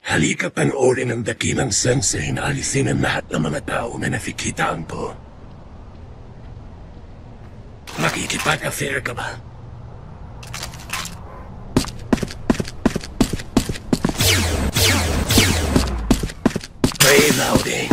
Halika panoorin ang dakilang Sensei na alisin ang lahat ng mga tao na nakikitaan ko. Makikipag-affair ka ba? Reloading.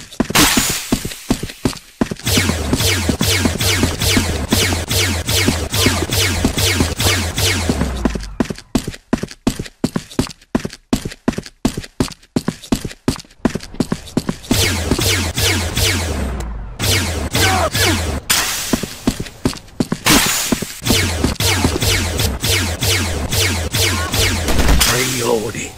Reloading.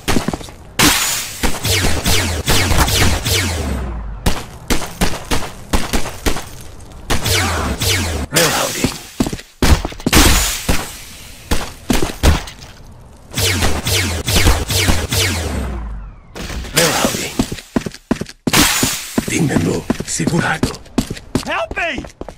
Reloading. Reloading. Tingnan mo, sigurado. Help me!